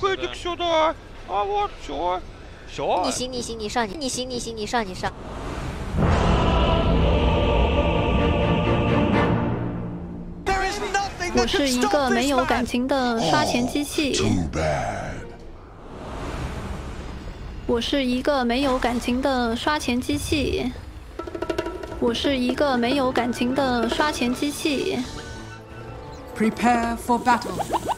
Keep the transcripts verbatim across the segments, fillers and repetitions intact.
快点сюда! А вот, все. Все. 你行你行你上你你行你行你上你上。 我是一个没有感情的刷钱机器。我是一个没有感情的刷钱机器。我是一个没有感情的刷钱机器。 Prepare for battle.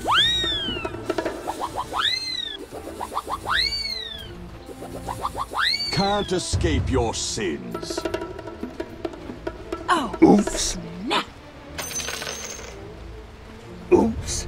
Can't escape your sins. Oh, Oops. snap! Oops.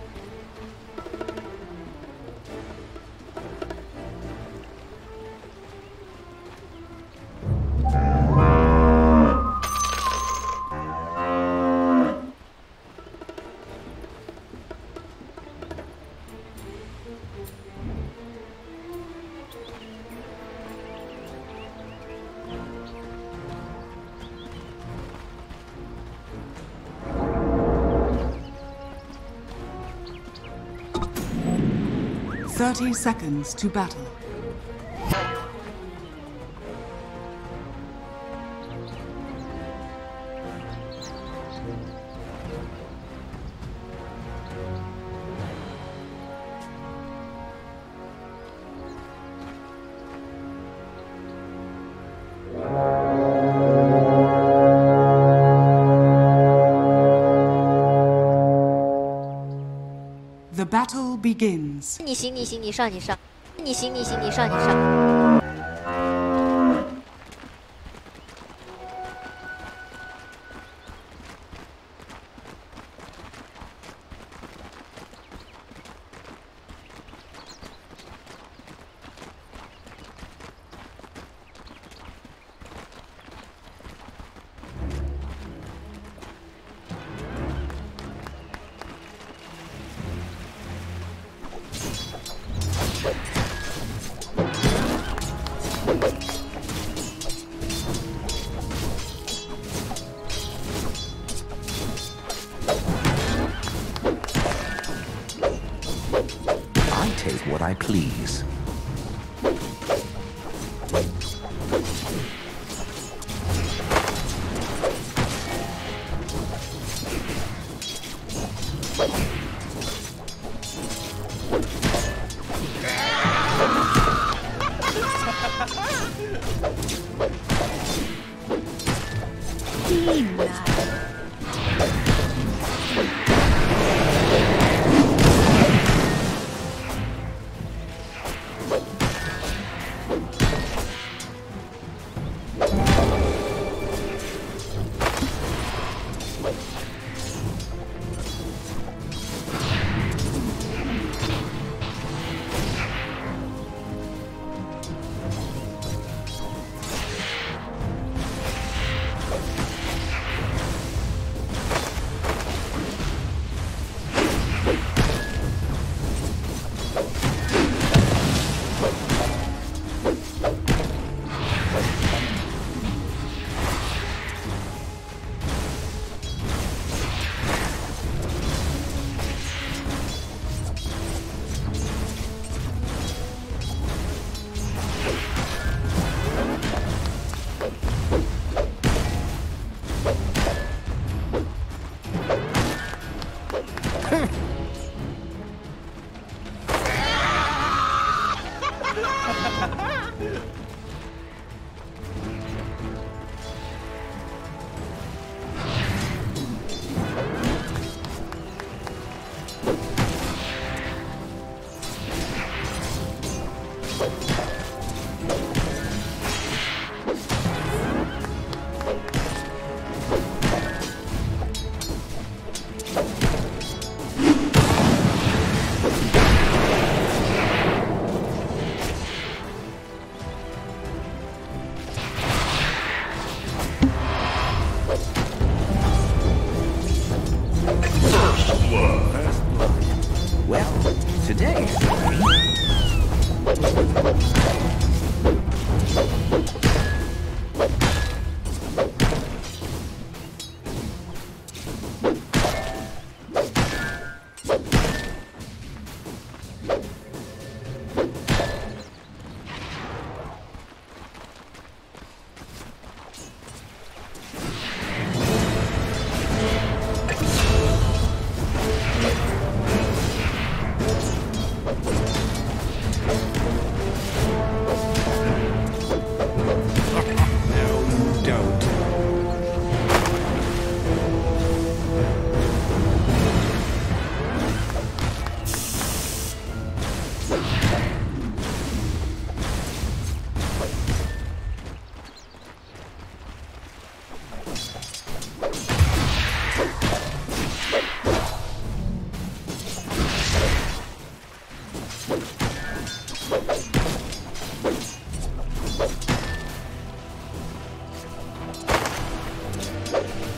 Thirty seconds to battle. The battle begins. 你行你行你上你上。你行你行你上你上。 I take what I please.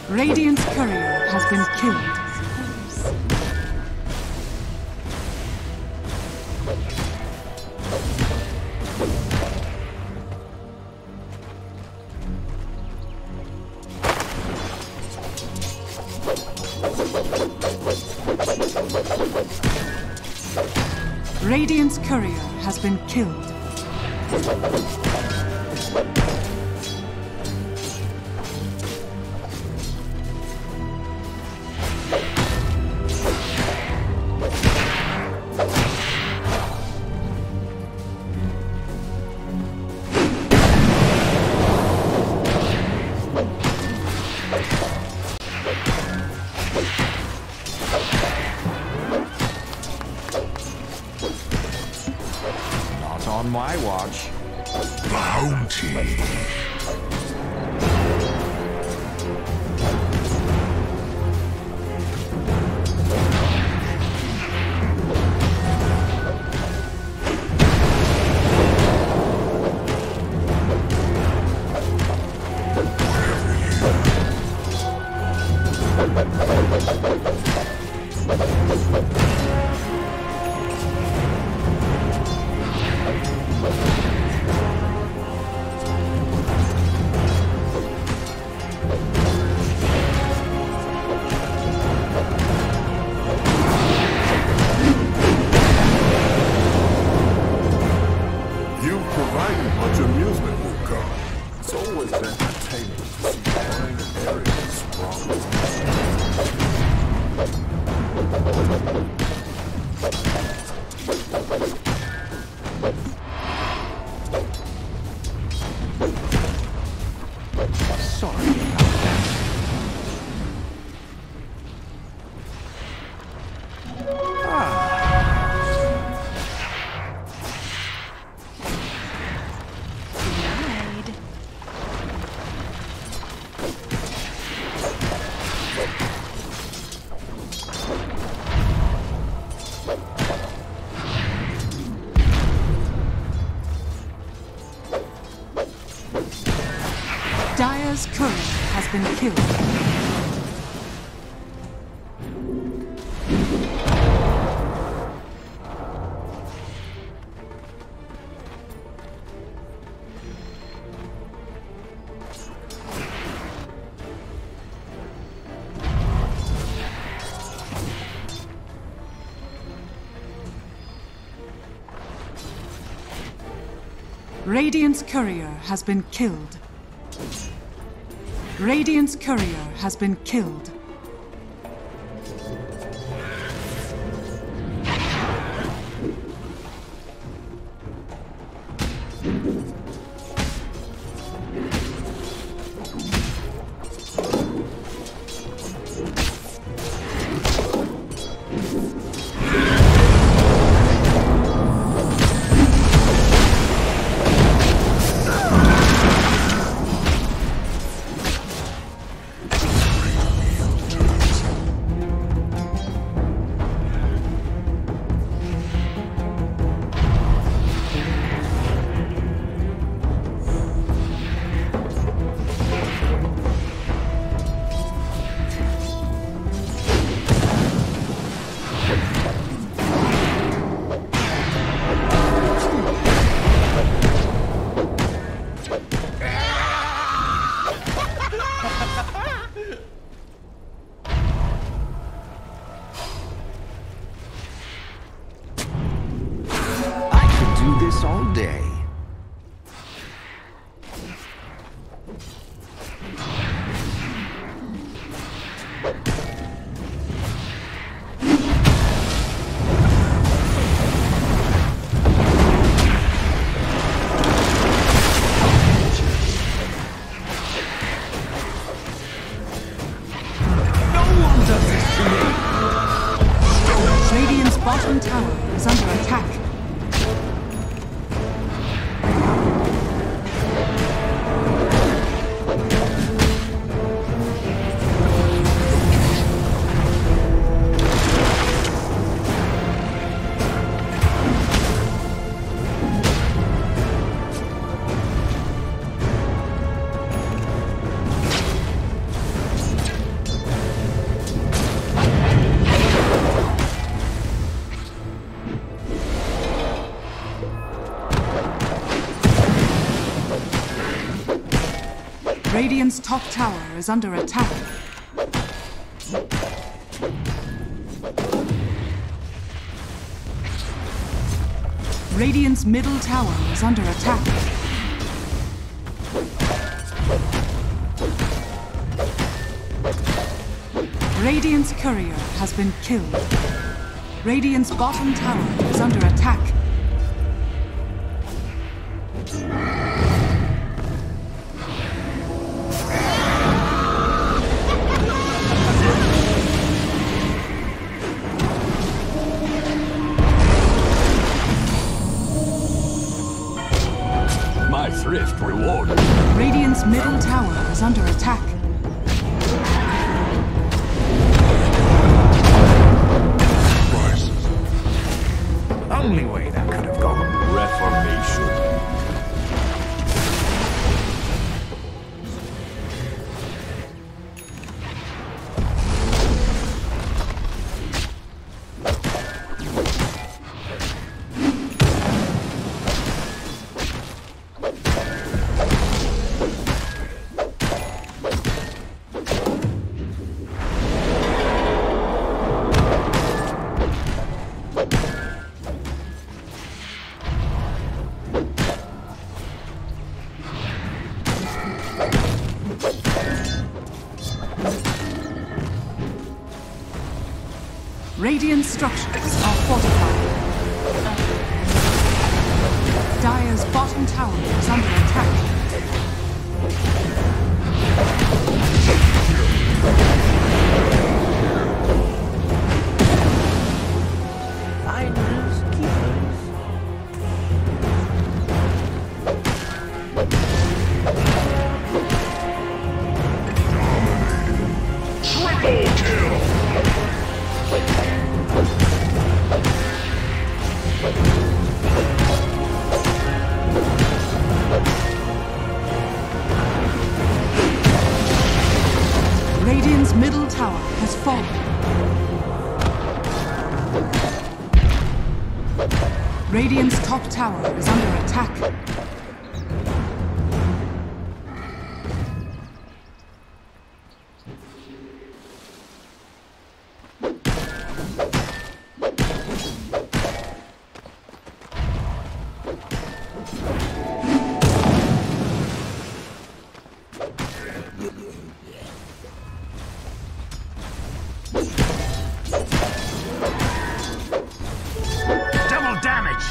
Radiant's courier has been killed. Radiant's courier has been killed. On my watch. Bounty. Dire's courier has been killed. Radiant's courier has been killed. Radiant's courier has been killed. Radiant's top tower is under attack. Radiant's middle tower is under attack. Radiant's courier has been killed. Radiant's bottom tower is under attack. My thrift rewarded. Radiant's middle tower is under attack. Only way that could have gone. Reformation. Radiant structures are fortified. Dire's bottom tower is under attack. Finders, keepers. Triple kill! Radiant's middle tower has fallen. Radiant's top tower is under attack. Double damage!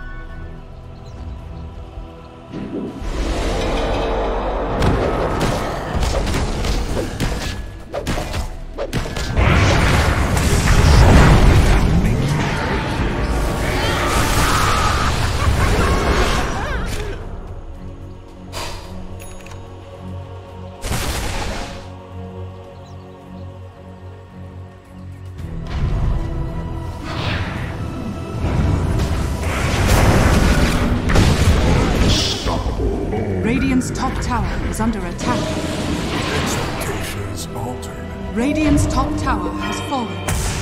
Radiant's top tower is under attack. Expectations altered. Radiant's top tower has fallen.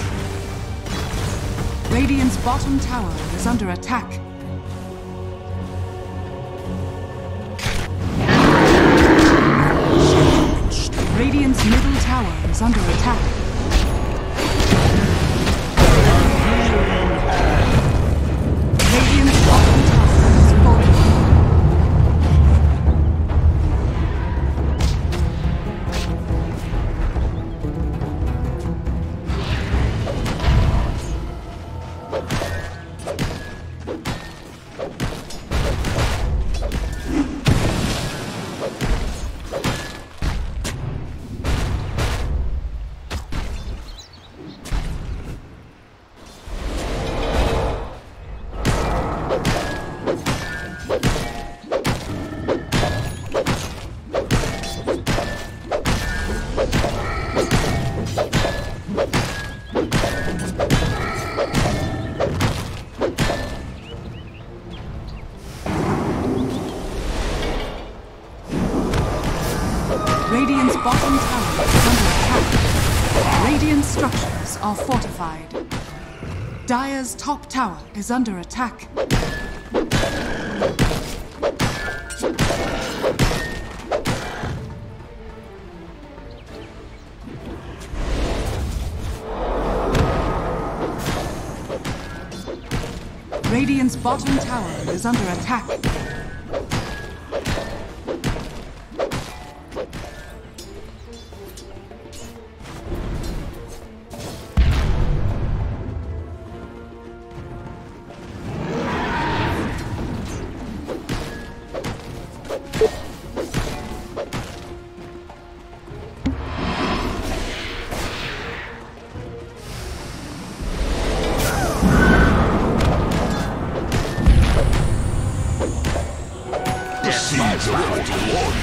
Radiant's bottom tower is under attack. Radiant's middle tower is under attack. Radiant's bottom tower has fallen. Radiant's bottom tower is under attack. Radiant structures are fortified. Dire's top tower is under attack. bottom tower is under attack. Seeds of forty-one.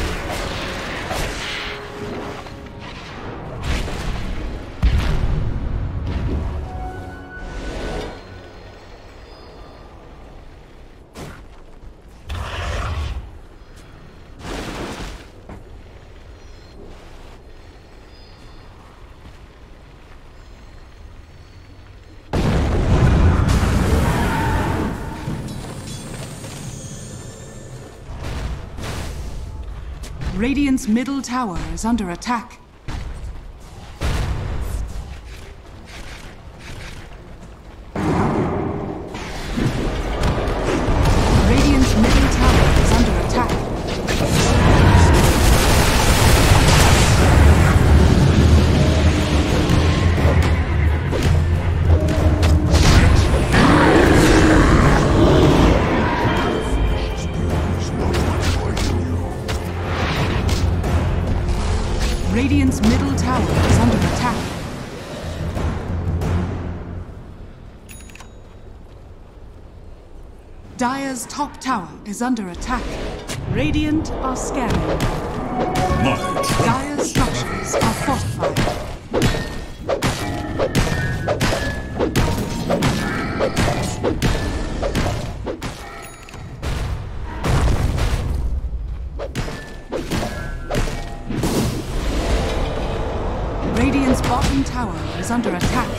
Radiant's middle tower is under attack. Radiant's middle tower is under attack. Radiant's middle tower is under attack. Dire's top tower is under attack. Radiant are scanning. Dire's structures are fortified. Radiant's bottom tower is under attack.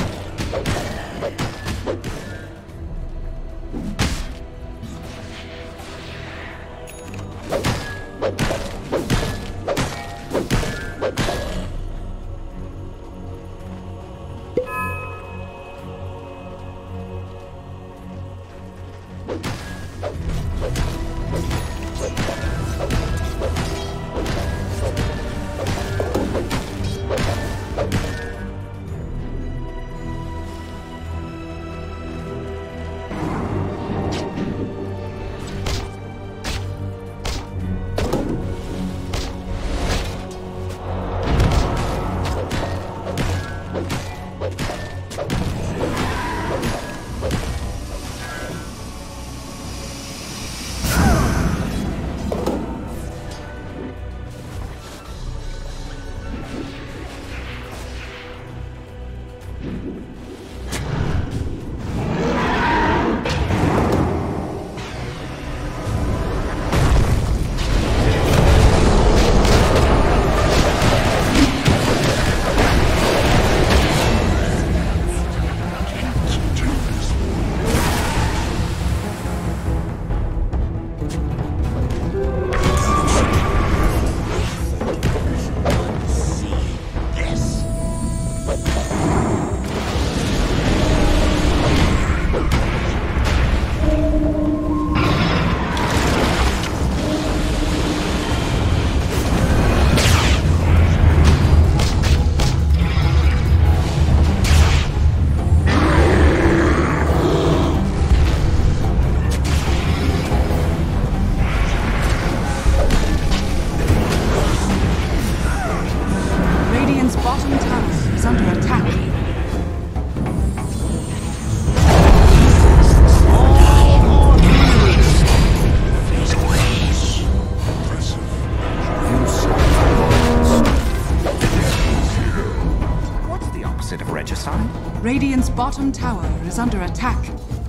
Radiant's bottom tower is under attack.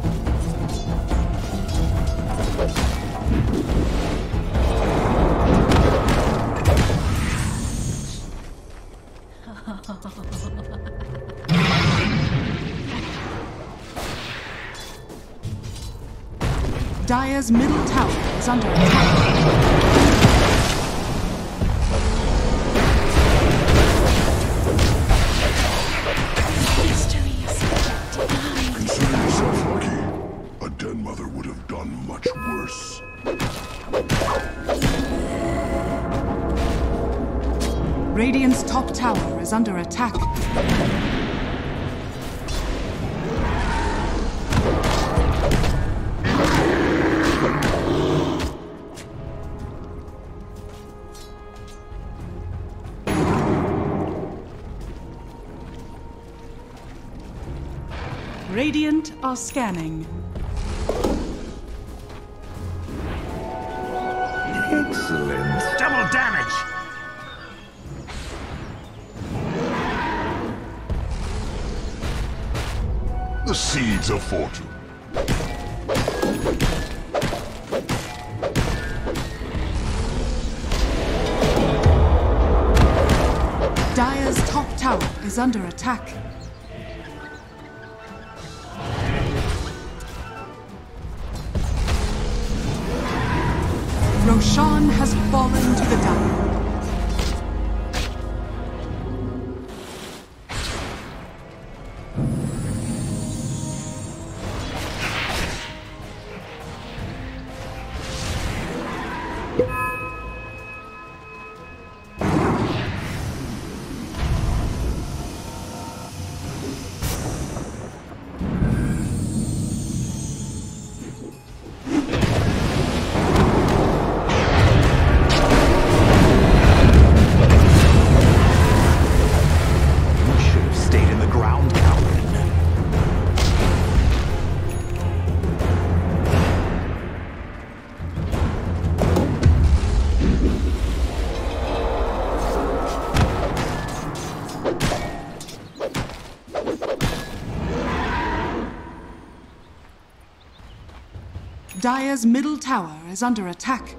Dire's middle tower is under attack. Consider yourself lucky. A dead mother curse. Radiant's top tower is under attack. Radiant are scanning. Excellent. Double damage! The seeds of fortune. Dire's top tower is under attack. Roshan has fallen to the Dire. Dire's middle tower is under attack.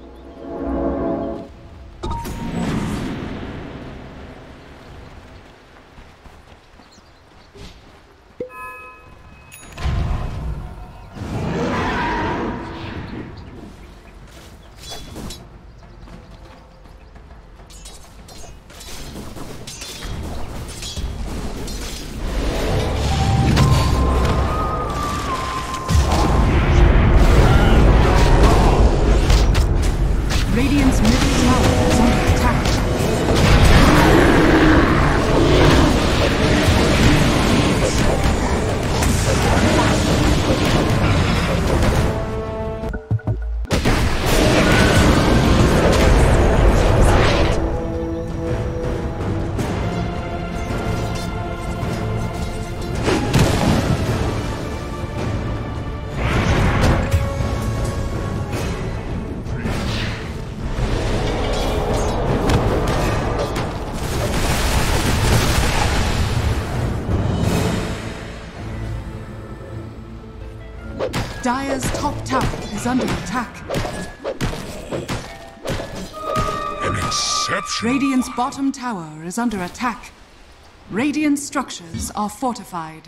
Radiant's middle tower is under attack. Dire's top tower is under attack. An exception. Radiant's bottom tower is under attack. Radiant structures are fortified.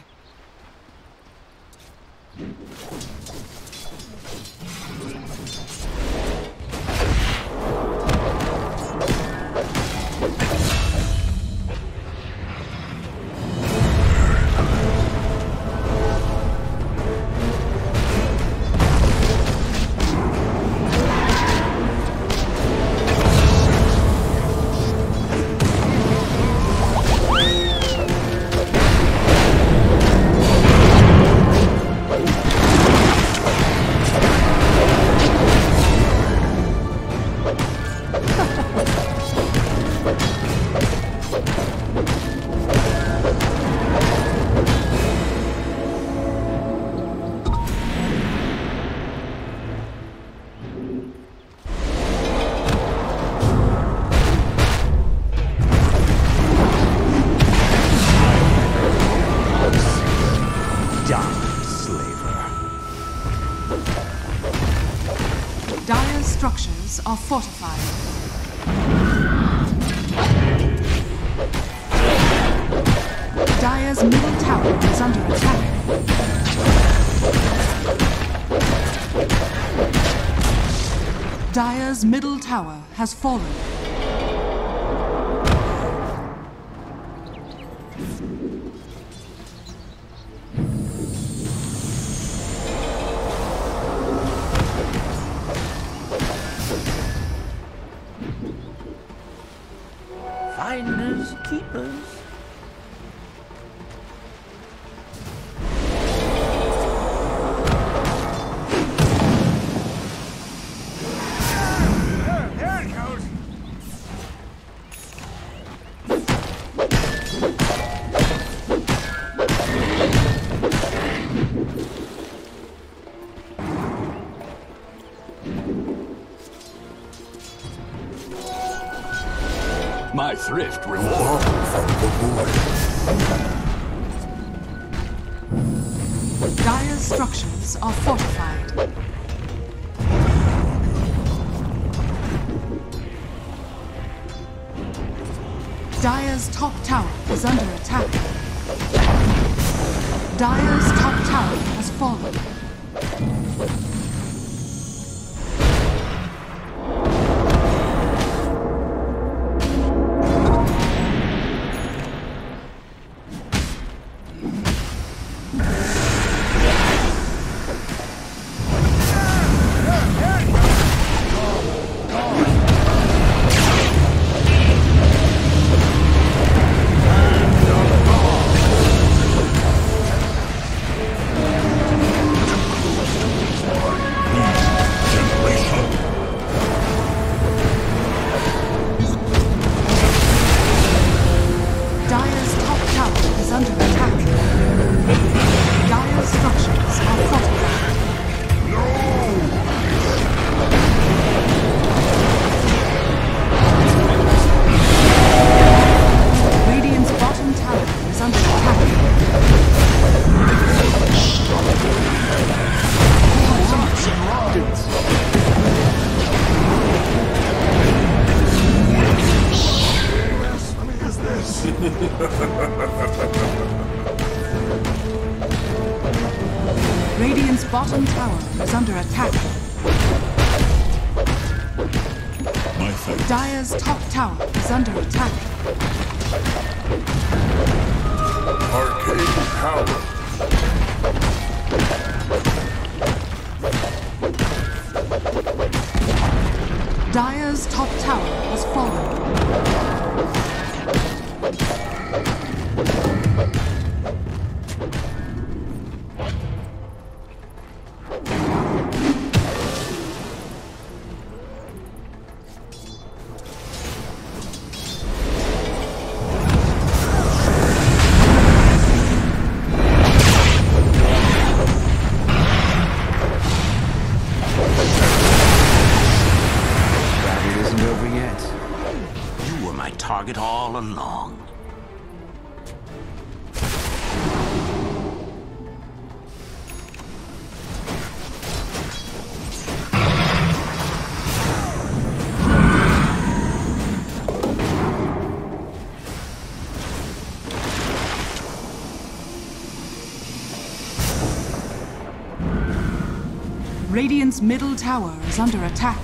Dire's structures are fortified. Dire's middle tower is under attack. Dire's middle tower has fallen. Finders, keepers. My thrift reward from the void. Dire's structures are fortified. Dire's top tower is under attack. Dire's top tower has fallen. Radiant's bottom tower is under attack. My thanks. Dire's top tower is under attack. Arcane power. Dire's top tower has fallen. Target all along. Radiant's middle tower is under attack.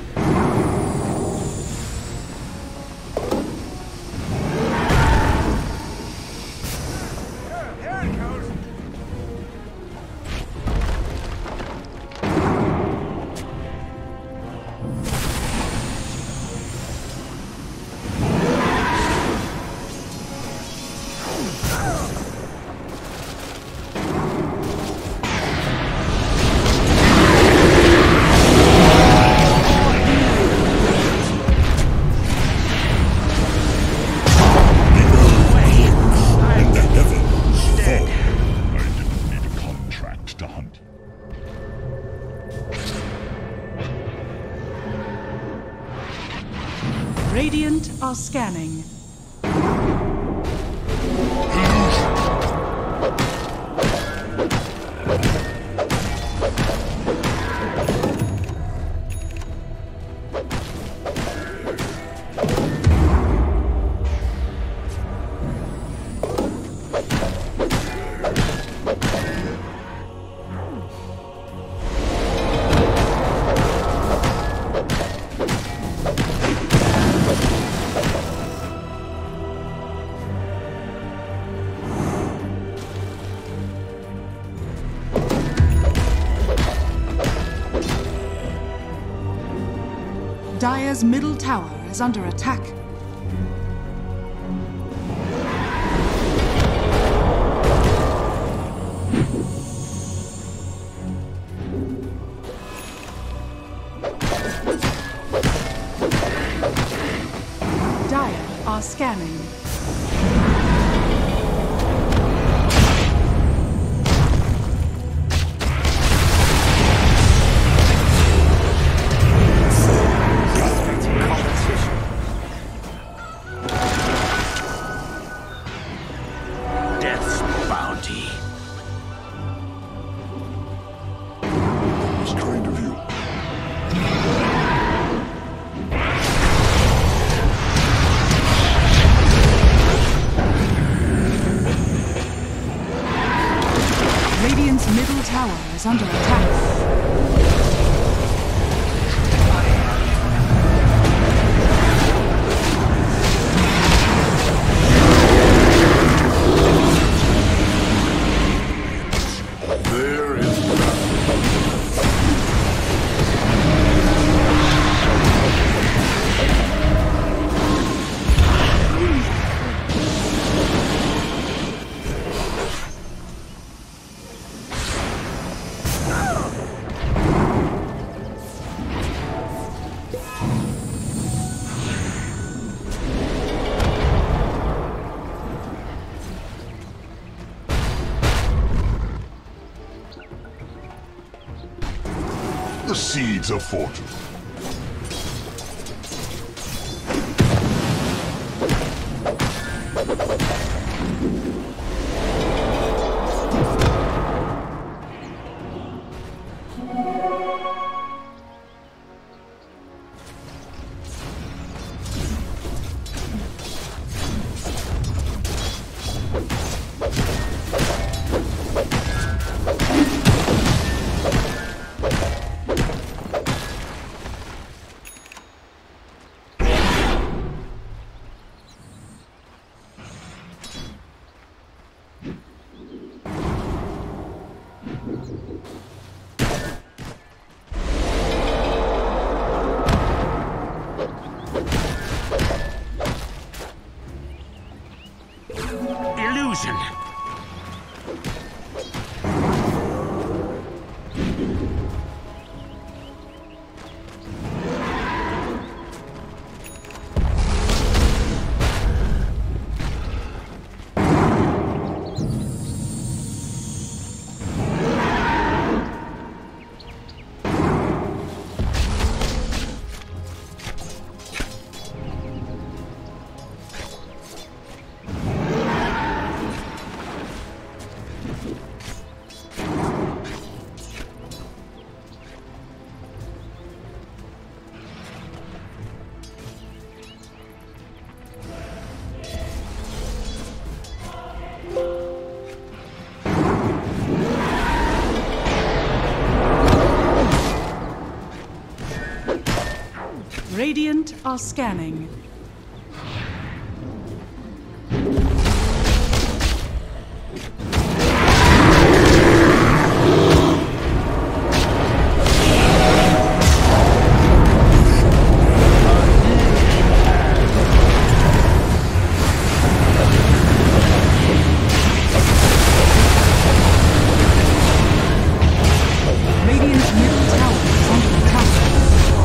Radiant are scanning. Dire's middle tower is under attack. Dire are scanning. Radiant's middle tower is under attack. There is the seeds of fortune. illusion. Radiant are scanning. Radiant's middle tower is under attack.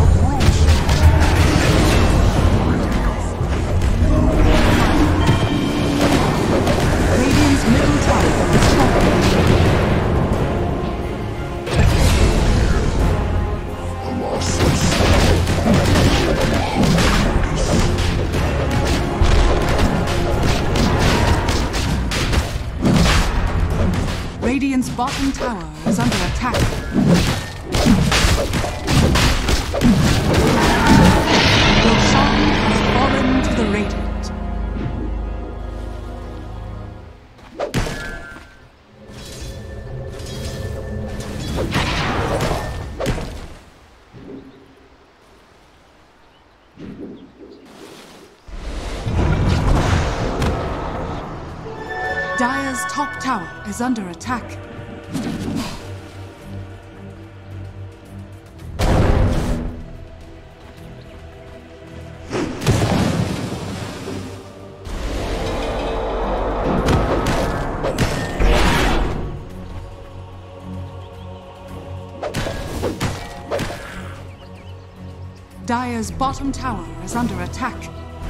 Radiant's bottom tower is under attack. Roshan has fallen to the Radiant. Dire's top tower is under attack. Dire's bottom tower is under attack.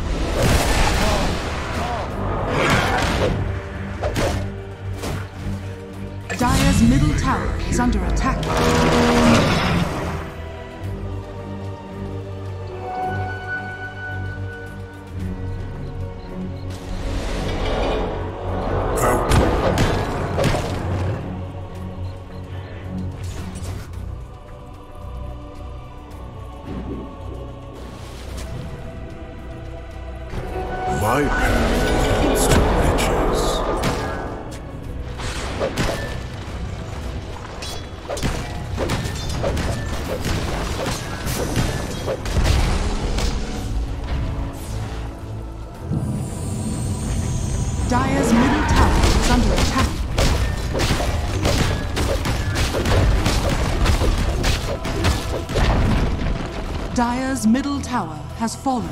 Dire's middle tower is under attack. My path leads to riches. Dire's middle tower is under attack. Dire's middle tower has fallen.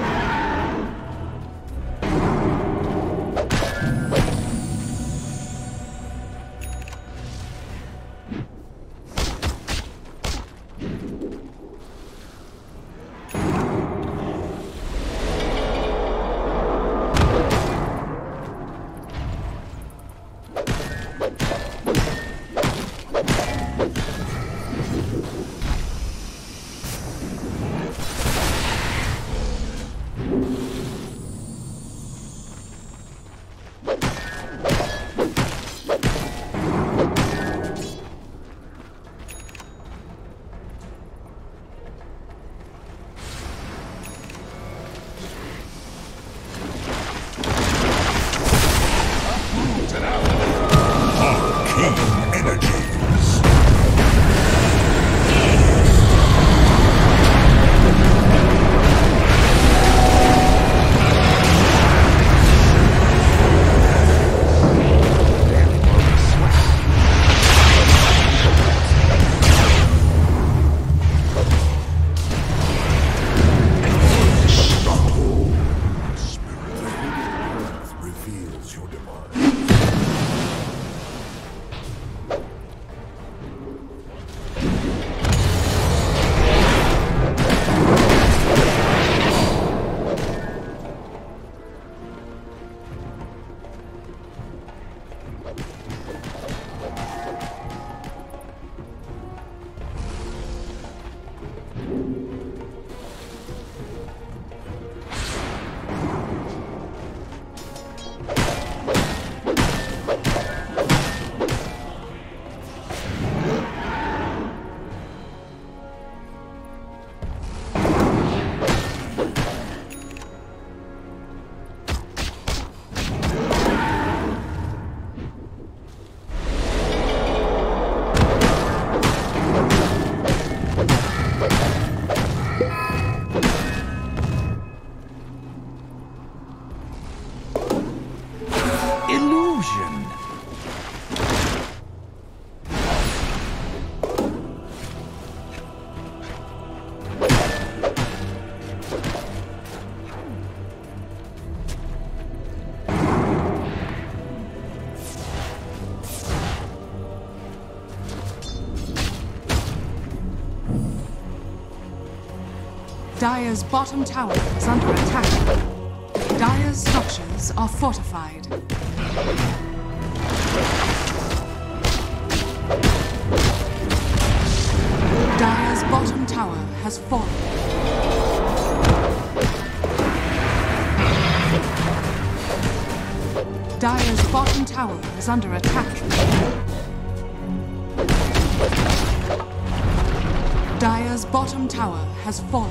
Dire's bottom tower is under attack. Dire's structures are fortified. Dire's bottom tower has fallen. Dire's bottom tower is under attack. Dire's bottom tower has fallen.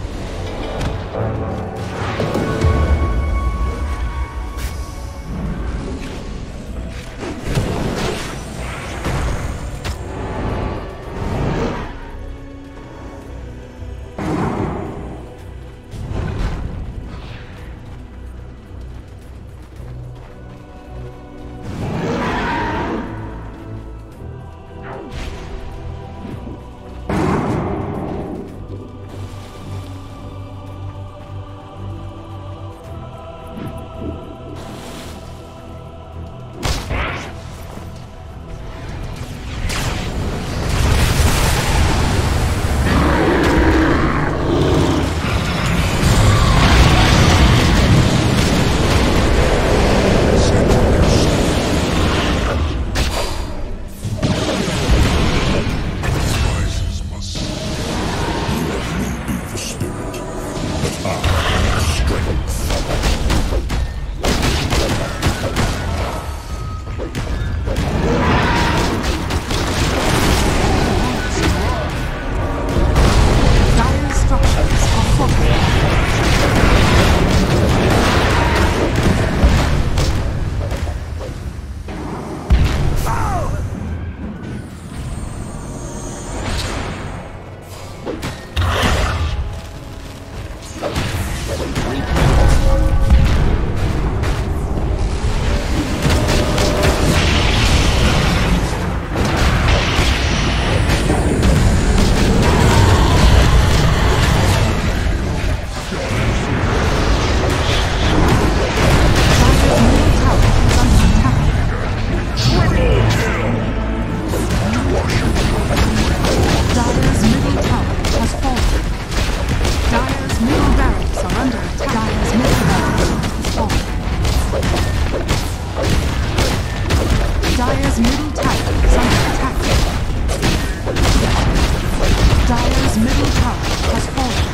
Dire's middle tower has fallen.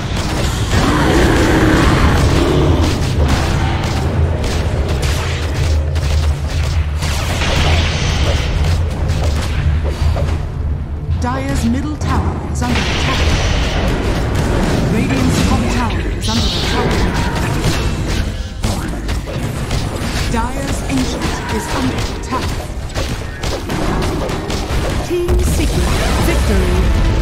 Dire's middle tower is under attack. Radiant's top tower is under attack. Dire's ancient is under attack. Team Secret victory.